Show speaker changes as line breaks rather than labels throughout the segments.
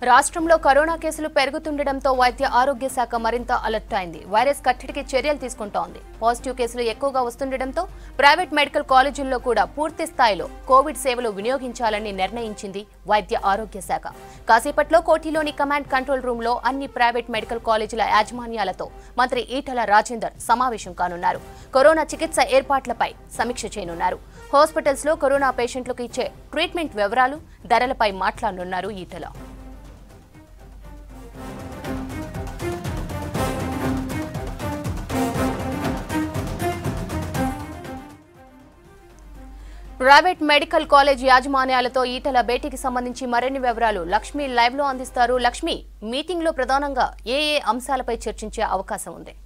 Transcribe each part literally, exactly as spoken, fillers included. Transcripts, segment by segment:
రాష్ట్రంలో కరోనా కేసులు పెరుగుతుండటంతో వైద్య ఆరోగ్య శాఖ మరింత అలర్ట్ అయింది. వైరస్ కట్టడికి చర్యలు తీసుకుంటోంది. పాజిటివ్ కేసులు ఎక్కువగా వస్తుండటంతో ప్రైవేట్ మెడికల్ కాలేజీల్లో కూడా పూర్తి స్థాయిలో కోవిడ్ సేవలు వినియోగించాలని నిర్ణయించింది వైద్య ఆరోగ్య శాఖ. కాసేపట్లో కోటిలోని కమాండ్ కంట్రోల్ రూమ్ లో అన్ని ప్రైవేట్ మెడికల్ కాలేజీల యాజమాన్యాలతో మంత్రి ఈటల రాజేందర్ సమావేశం కానున్నారు. కరోనా చికిత్స ఏర్పాట్లపై సమీక్ష చేయనున్నారు. హాస్పిటల్స్ లో కరోనా పేషెంట్లకు ఇచ్చే ట్రీట్మెంట్ వివరాలు, ధరలపై మాట్లాడనున్నారు ఈటల. ప్రైవేట్ మెడికల్ కాలేజ్ యాజమాన్యాలతో ఈటల భేటీకి సంబంధించి మరిన్ని వివరాలు లక్ష్మి లైవ్ లో అందిస్తారు. లక్ష్మి, మీటింగ్ లో ప్రధానంగా ఏ ఏ అంశాలపై చర్చించే అవకాశం ఉంది?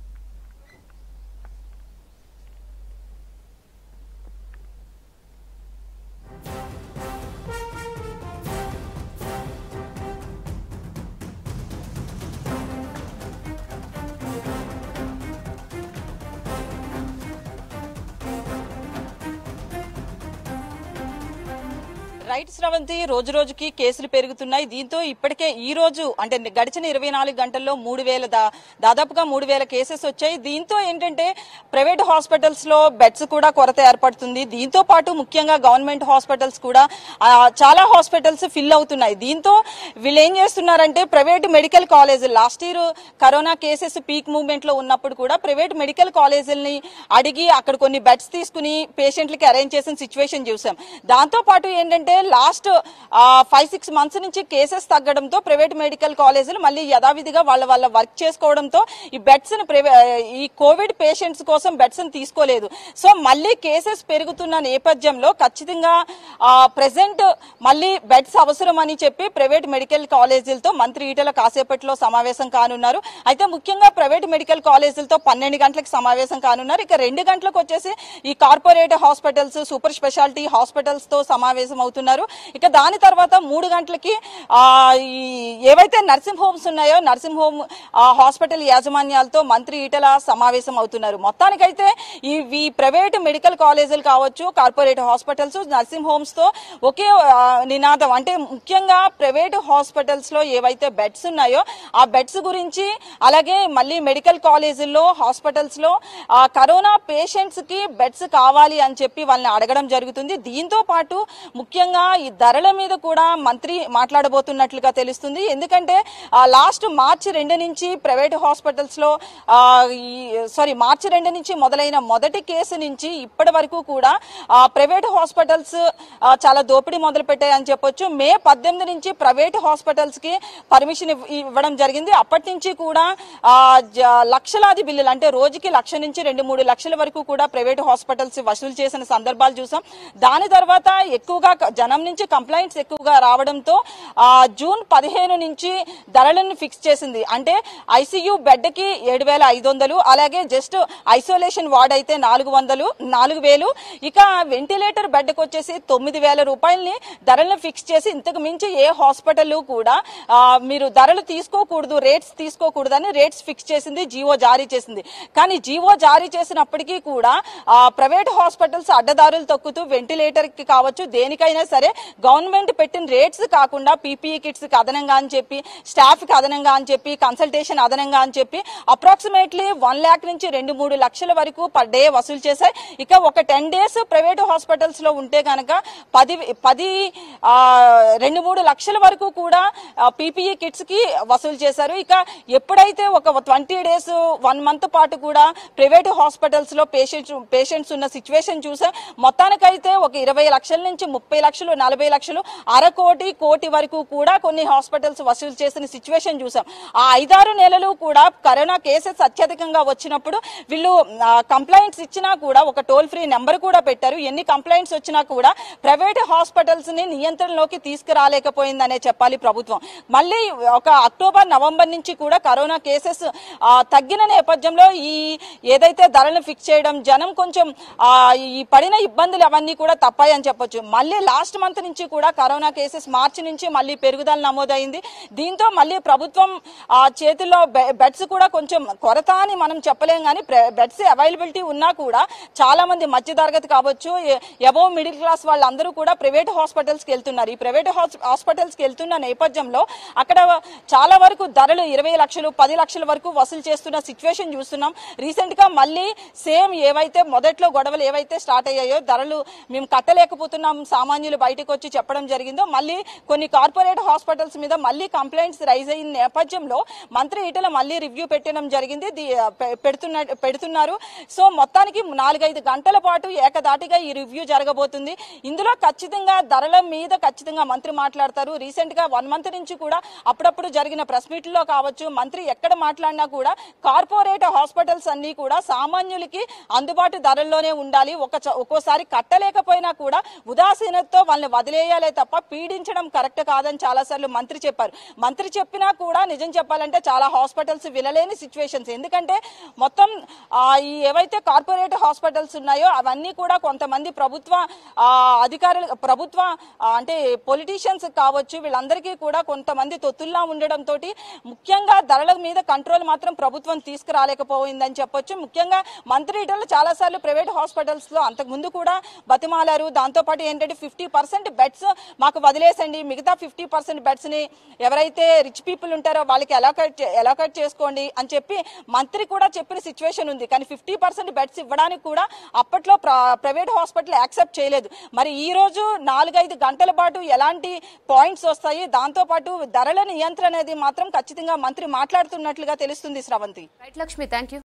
రైట్ శ్రవంతి, రోజు రోజుకి కేసులు పెరుగుతున్నాయి. దీంతో ఇప్పటికే ఈ రోజు అంటే గడిచిన ఇరవై నాలుగు గంటల్లో మూడు వేల దాదాపుగా మూడు వేల కేసెస్ వచ్చాయి. దీంతో ఏంటంటే ప్రైవేట్ హాస్పిటల్స్ లో బెడ్స్ కూడా కొరత ఏర్పడుతుంది. దీంతో పాటు ముఖ్యంగా గవర్నమెంట్ హాస్పిటల్స్ కూడా చాలా హాస్పిటల్స్ ఫిల్ అవుతున్నాయి. దీంతో వీళ్ళు ఏం చేస్తున్నారంటే ప్రైవేట్ మెడికల్ కాలేజీలు last year corona cases peak movement లో ఉన్నప్పుడు కూడా ప్రైవేట్ మెడికల్ కాలేజీలని అడిగి అక్కడ కొన్ని బెడ్స్ తీసుకుని పేషెంట్లకి అరేంజ్ చేసిన సిచ్యువేషన్ చూసాం. దాంతో పాటు ఏంటంటే లాస్ట్ ఫైవ్ సిక్స్ మంత్స్ నుంచి కేసెస్ తగ్గడంతో ప్రైవేట్ మెడికల్ కాలేజీలు మళ్ళీ యథావిధిగా వాళ్ళ వాళ్ళ వర్క్ చేసుకోవడంతో ఈ బెడ్స్ ఈ కోవిడ్ పేషెంట్స్ కోసం బెడ్స్ తీసుకోలేదు. సో మళ్ళీ కేసెస్ పెరుగుతున్న నేపథ్యంలో ఖచ్చితంగా ప్రెసెంట్ మళ్ళీ బెడ్స్ అవసరం అని చెప్పి ప్రైవేట్ మెడికల్ కాలేజీలతో మంత్రి ఈటల కాసేపట్లో సమావేశం కానున్నారు. అయితే ముఖ్యంగా ప్రైవేట్ మెడికల్ కాలేజీలతో పన్నెండు గంటలకు సమావేశం కానున్నారు. ఇక రెండు గంటలకు వచ్చేసి ఈ corporate hospitals, super speciality hospitals తో సమావేశం అవుతున్నారు. ఇక దాని తర్వాత మూడు గంటలకి ఆ ఏవైతే నర్సింగ్ హోమ్స్ ఉన్నాయో నర్సింగ్ హోమ్ హాస్పిటల్ యాజమాన్యాలతో మంత్రి ఈటల సమావేశం అవుతున్నారు. మొత్తానికైతే ఈ ప్రైవేట్ మెడికల్ కాలేజీలు కావచ్చు, కార్పొరేట్ హాస్పిటల్స్, నర్సింగ్ హోమ్స్ తో ఒకే నినాదం అంటే ముఖ్యంగా ప్రైవేట్ హాస్పిటల్స్ లో ఏవైతే బెడ్స్ ఉన్నాయో ఆ బెడ్స్ గురించి, అలాగే మళ్ళీ మెడికల్ కాలేజీల్లో హాస్పిటల్స్ లో కరోనా పేషెంట్స్ కి బెడ్స్ కావాలి అని చెప్పి వాళ్ళని అడగడం జరుగుతుంది. దీంతో పాటు ముఖ్యంగా ఈ ధరల మీద కూడా మంత్రి మాట్లాడబోతున్నట్లుగా తెలుస్తుంది. ఎందుకంటే లాస్ట్ మార్చి రెండు నుంచి ప్రైవేట్ హాస్పిటల్స్ లో సారీ మార్చి రెండు నుంచి మొదలైన మొదటి కేసు నుంచి ఇప్పటి వరకు కూడా ప్రైవేట్ హాస్పిటల్స్ చాలా దోపిడీ మొదలు పెట్టాయని చెప్పొచ్చు. మే పద్దెనిమిది నుంచి ప్రైవేట్ హాస్పిటల్స్ కి పర్మిషన్ ఇవ్వడం జరిగింది. అప్పటి నుంచి కూడా లక్షలాది బిల్లులు అంటే రోజుకి లక్ష నుంచి రెండు మూడు లక్షల వరకు కూడా ప్రైవేట్ హాస్పిటల్స్ వసూలు చేసిన సందర్భాలు చూసాం. దాని తర్వాత ఎక్కువగా జనం నుంచి కంప్లైంట్స్ ఎక్కువగా రావడంతో జూన్ పదిహేను నుంచి ధరలను ఫిక్స్ చేసింది. అంటే ఐసీయూ బెడ్ కి ఏడు వేల ఐదు వందలు అలాగే జస్ట్ ఐసోలేషన్ వార్డ్ అయితే నాలుగు వందలు నాలుగు వేలు ఇక వెంటిలేటర్ బెడ్ కి వచ్చేసి తొమ్మిది వేల రూపాయలని ధరలను ఫిక్స్ చేసి ఇంతకు మించి ఏ హాస్పిటల్ కూడా మీరు ధరలు తీసుకోకూడదు, రేట్స్ తీసుకోకూడదు అని రేట్స్ ఫిక్స్ చేసింది, జీవో జారీ చేసింది. కానీ జీవో జారీ చేసినప్పటికీ కూడా ప్రైవేట్ హాస్పిటల్స్ అడ్డదారులు తొక్కుతూ వెంటిలేటర్ కి కావచ్చు దేనికైనా సరే గవర్నమెంట్ పెట్టిన రేట్స్ కాకుండా పీపీఈ కిట్స్ కి అదనంగా అని చెప్పి, స్టాఫ్ కి అదనంగా అని చెప్పి, కన్సల్టేషన్ అదనంగా అని చెప్పి అప్రాక్సిమేట్లీ వన్ లాక్ నుంచి రెండు మూడు లక్షల వరకు పర్ డే వసూలు చేశాయి. ఇక ఒక టెన్ డేస్ ప్రైవేట్ హాస్పిటల్స్ లో ఉంటే కనుక పది పది రెండు మూడు లక్షల వరకు కూడా పీపీఈ కిట్స్ కి వసూలు చేశారు. ఇక ఎప్పుడైతే ఒక ట్వంటీ డేస్ వన్ మంత్ పాటు కూడా ప్రైవేట్ హాస్పిటల్స్ లో పేషెంట్స్ పేషెంట్స్ ఉన్న సిచ్యువేషన్ చూసాం. మొత్తానికైతే ఒక ఇరవై లక్షల నుంచి ముప్పై లక్షలు, నలభై లక్షలు, అర కోటి కోటి వరకు కూడా కొన్ని హాస్పిటల్స్ వసూలు చేసిన సిచ్యువేషన్ చూసాం. ఆ ఐదారు నెలలు కూడా కరోనా కేసెస్ అత్యధికంగా వచ్చినప్పుడు వీళ్ళు కంప్లైంట్స్ ఇచ్చినా కూడా ఒక టోల్ ఫ్రీ నెంబర్ కూడా పెట్టారు. ఎన్ని కంప్లైంట్స్ వచ్చినా కూడా ప్రైవేట్ హాస్పిటల్స్ ని నియంత్రణలోకి తీసుకురాలేకపోయిందనే చెప్పాలి ప్రభుత్వం. మళ్ళీ ఒక అక్టోబర్ నవంబర్ నుంచి కూడా కరోనా కేసెస్ తగ్గిన నేపథ్యంలో ఈ ఏదైతే ధరలను ఫిక్స్ చేయడం, జనం కొంచెం ఈ పడిన ఇబ్బందులు అవన్నీ కూడా తప్పాయని చెప్పొచ్చు. మళ్ళీ లాస్ట్ లాస్ట్ మంత్ నుంచి కూడా కరోనా కేసెస్ మార్చి నుంచి మళ్ళీ పెరుగుదల నమోదైంది. దీంతో మళ్ళీ ప్రభుత్వం ఆ చేతుల్లో బెడ్స్ కూడా కొంచెం కొరత అని మనం చెప్పలేం, కానీ బెడ్స్ అవైలబిలిటీ ఉన్నా కూడా చాలా మంది మధ్య తరగతి కావచ్చు, అబోవ్ మిడిల్ క్లాస్ వాళ్ళందరూ కూడా ప్రైవేట్ హాస్పిటల్స్ కి వెళ్తున్నారు. ఈ ప్రైవేట్ హాస్పిటల్స్ కి వెళ్తున్న నేపథ్యంలో అక్కడ చాలా వరకు ధరలు ఇరవై లక్షలు పది లక్షల వరకు వసూలు చేస్తున్న సిచ్యువేషన్ చూస్తున్నాం. రీసెంట్ గా మళ్ళీ సేమ్ ఏవైతే మొదట్లో గొడవలు ఏవైతే స్టార్ట్ అయ్యాయో, ధరలు మేము కట్టలేకపోతున్నాం సామాన్యులు బయటకు వచ్చి చెప్పడం జరిగిందో, మళ్ళీ కొన్ని కార్పొరేట్ హాస్పిటల్స్ మీద మళ్ళీ కంప్లైంట్స్ రైజ్ అయిన నేపథ్యంలో మంత్రి ఈటల మళ్ళీ రివ్యూ పెట్టడం జరిగింది పెడుతున్న పెడుతున్నారు సో మొత్తానికి నాలుగైదు గంటల పాటు ఏకదాటిగా ఈ రివ్యూ జరగబోతుంది. ఇందులో ఖచ్చితంగా ధరల మీద ఖచ్చితంగా మంత్రి మాట్లాడతారు. రీసెంట్ గా వన్ మంత్ నుంచి కూడా అప్పుడప్పుడు జరిగిన ప్రెస్ మీట్లో కావచ్చు, మంత్రి ఎక్కడ మాట్లాడినా కూడా కార్పొరేట్ హాస్పిటల్స్ అన్ని కూడా సామాన్యులకి అందుబాటు ధరల్లోనే ఉండాలి, ఒక ఒక్కోసారి కట్టలేకపోయినా కూడా ఉదాసీనతతో వాళ్ళని వదిలేయాలే తప్ప పీడించడం కరెక్ట్ కాదని చాలా సార్లు మంత్రి చెప్పారు. మంత్రి చెప్పినా కూడా నిజం చెప్పాలంటే చాలా హాస్పిటల్స్ వినలేని సిచ్యువేషన్స్. ఎందుకంటే మొత్తం ఈ ఏవైతే కార్పొరేట్ హాస్పిటల్స్ ఉన్నాయో అవన్నీ కూడా కొంతమంది ప్రభుత్వ అధికారులు, ప్రభుత్వ అంటే పొలిటీషియన్స్ కావచ్చు, వీళ్ళందరికీ కూడా కొంతమంది తొత్తుల్లా ఉండడంతో ముఖ్యంగా ధరల మీద కంట్రోల్ మాత్రం ప్రభుత్వం తీసుకురాలేకపోయిందని చెప్పొచ్చు. ముఖ్యంగా మంత్రి ఈటల చాలా సార్లు ప్రైవేట్ హాస్పిటల్స్ లో అంతకు ముందు కూడా బతిమాలారు. దాంతో పాటు ఏంటంటే ఫిఫ్టీ పర్సెంట్ బెడ్స్ మాకు వదిలేసండి, మిగతా ఫిఫ్టీ పర్సెంట్ బెడ్స్ ని ఎవరైతే రిచ్ పీపుల్ ఉంటారో వాళ్ళకి ఎలాకేట్ ఎలాకేట్ చేసుకోండి అని చెప్పి మంత్రి కూడా చెప్పిన సిచ్యువేషన్ ఉంది. కానీ ఫిఫ్టీ పర్సెంట్ బెడ్స్ ఇవ్వడానికి కూడా అప్పట్లో ప్రైవేట్ హాస్పిటల్ యాక్సెప్ట్ చేయలేదు. మరి ఈ రోజు నాలుగైదు గంటల పాటు ఎలాంటి పాయింట్స్ వస్తాయి, దాంతో పాటు ధరల నియంత్రణ అనేది మాత్రం ఖచ్చితంగా మంత్రి మాట్లాడుతున్నట్లుగా తెలుస్తుంది. Sravanthi.
Right Lakshmi, thank you.